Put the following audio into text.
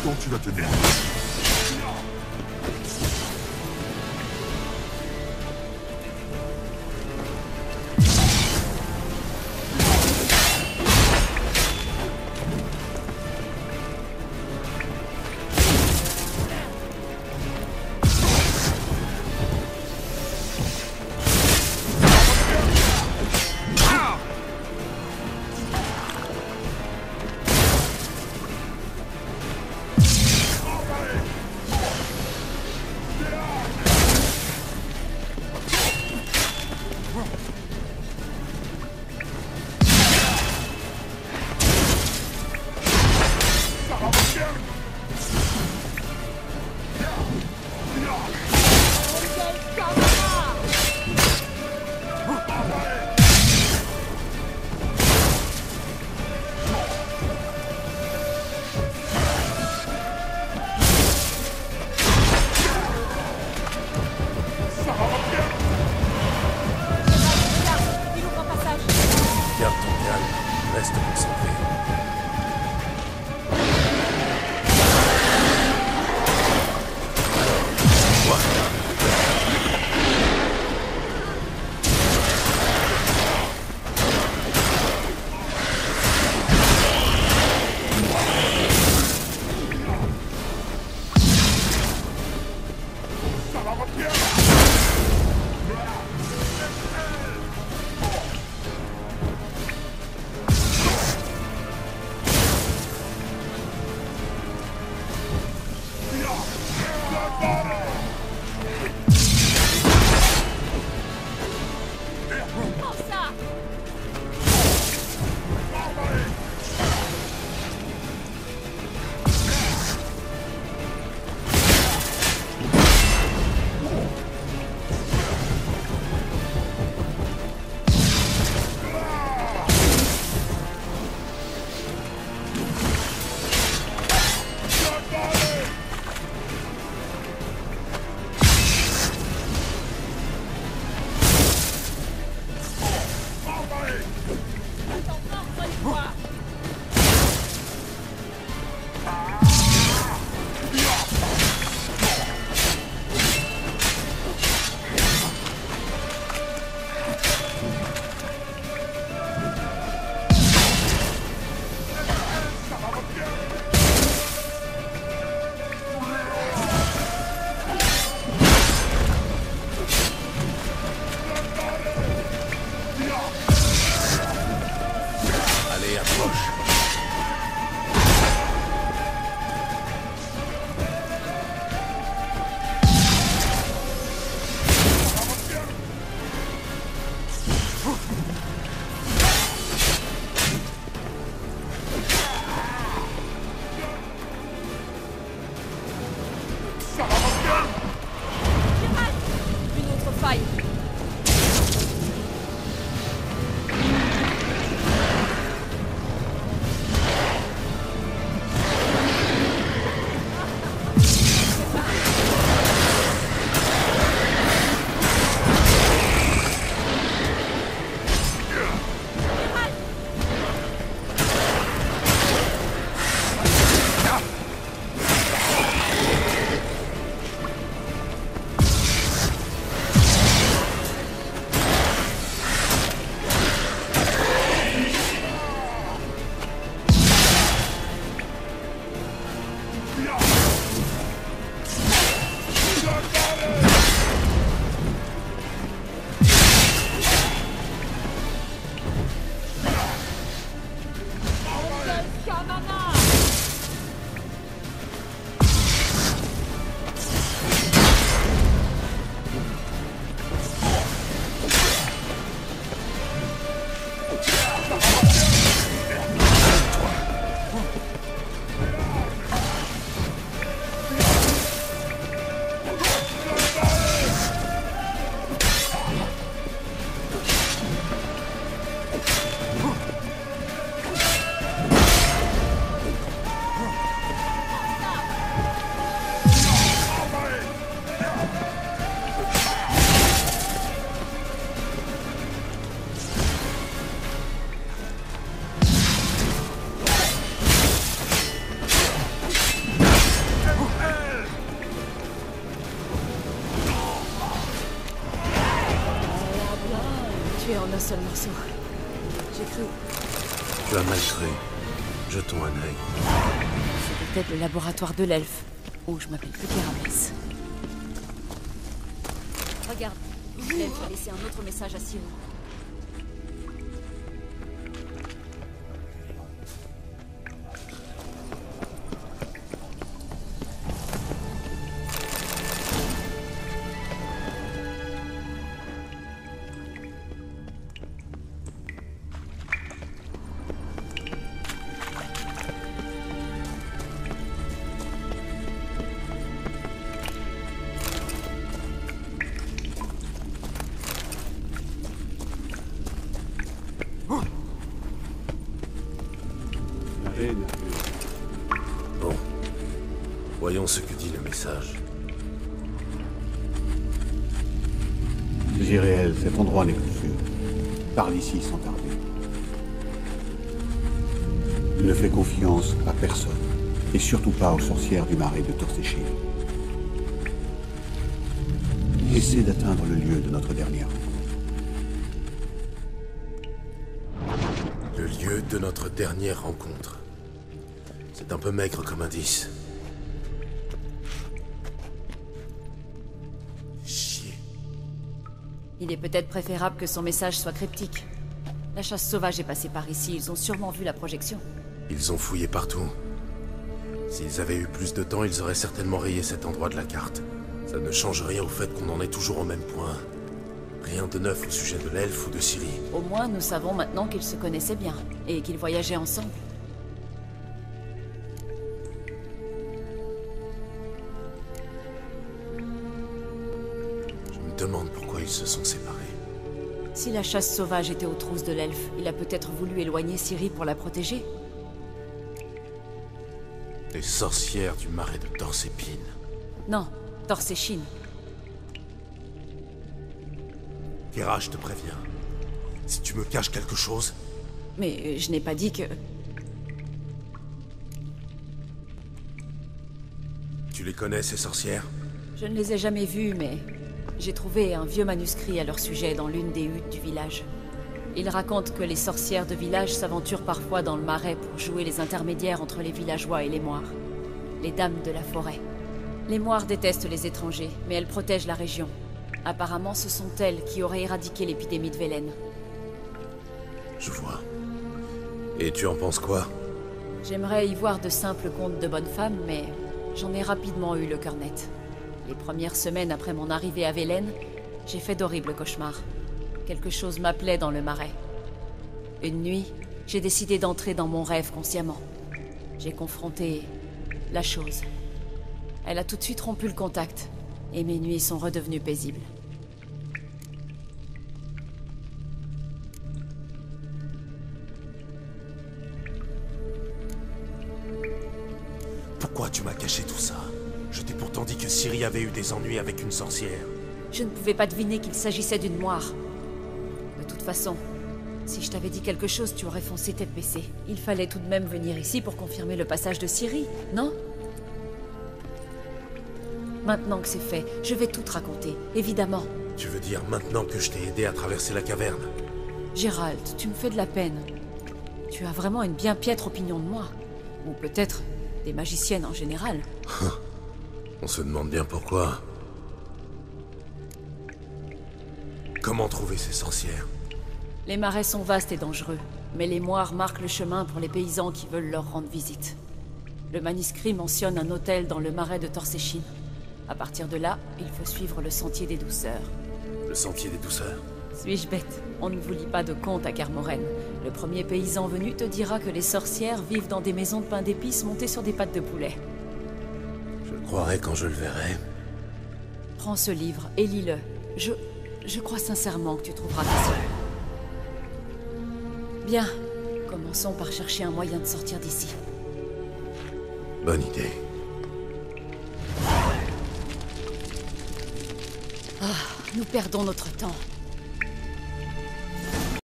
longtemps tu vas tenir? seul morceau. J'ai cru. Tu as mal cru. Jetons un œil. C'était peut-être le laboratoire de l'elfe, où je m'appelle plus Keramès. Regarde, l'elfe a laissé un autre message à Ciri. Bon. Voyons ce que dit le message. Ziréel, cet endroit n'est plus sûr. Parle ici sans tarder. Ne fais confiance à personne. Et surtout pas aux sorcières du marais de Torséchine. Essaie d'atteindre le lieu de notre dernière rencontre. Le lieu de notre dernière rencontre. C'est un peu maigre comme indice. Chier. Il est peut-être préférable que son message soit cryptique. La chasse sauvage est passée par ici, ils ont sûrement vu la projection. Ils ont fouillé partout. S'ils avaient eu plus de temps, ils auraient certainement rayé cet endroit de la carte. Ça ne change rien au fait qu'on en est toujours au même point. Rien de neuf au sujet de l'elfe ou de Ciri. Au moins, nous savons maintenant qu'ils se connaissaient bien, et qu'ils voyageaient ensemble. Je me demande pourquoi ils se sont séparés. Si la chasse sauvage était aux trousses de l'elfe, il a peut-être voulu éloigner Ciri pour la protéger. Les sorcières du marais de Torsépine. Non, Torséchine. Kera, je te préviens. Si tu me caches quelque chose... Mais je n'ai pas dit que... Tu les connais, ces sorcières? Je ne les ai jamais vues, mais... j'ai trouvé un vieux manuscrit à leur sujet dans l'une des huttes du village. Il raconte que les sorcières de village s'aventurent parfois dans le marais pour jouer les intermédiaires entre les villageois et les moires. Les dames de la forêt. Les moires détestent les étrangers, mais elles protègent la région. Apparemment, ce sont elles qui auraient éradiqué l'épidémie de Velen. Je vois. Et tu en penses quoi? J'aimerais y voir de simples contes de bonnes femmes, mais j'en ai rapidement eu le cœur net. Les premières semaines après mon arrivée à Velen, j'ai fait d'horribles cauchemars. Quelque chose m'appelait dans le marais. Une nuit, j'ai décidé d'entrer dans mon rêve consciemment. J'ai confronté la chose. Elle a tout de suite rompu le contact, et mes nuits sont redevenues paisibles. Pourquoi tu m'as caché tout ça? Je t'ai pourtant dit que Ciri avait eu des ennuis avec une sorcière. Je ne pouvais pas deviner qu'il s'agissait d'une moire. De toute façon, si je t'avais dit quelque chose, tu aurais foncé tête baissée. Il fallait tout de même venir ici pour confirmer le passage de Ciri, non? Maintenant que c'est fait, je vais tout te raconter, évidemment. Tu veux dire maintenant que je t'ai aidé à traverser la caverne? Gérald, tu me fais de la peine. Tu as vraiment une bien piètre opinion de moi. Ou peut-être des magiciennes en général. On se demande bien pourquoi. Comment trouver ces sorcières? Les marais sont vastes et dangereux, mais les moires marquent le chemin pour les paysans qui veulent leur rendre visite. Le manuscrit mentionne un hôtel dans le marais de Torséchine. À partir de là, il faut suivre le sentier des douceurs. Le sentier des douceurs? Suis-je bête? On ne vous lit pas de contes à Kermoren. Le premier paysan venu te dira que les sorcières vivent dans des maisons de pain d'épices montées sur des pattes de poulet. Je le croirai quand je le verrai. Prends ce livre et lis-le. Je crois sincèrement que tu trouveras facile. Bien, commençons par chercher un moyen de sortir d'ici. Bonne idée. Ah, nous perdons notre temps.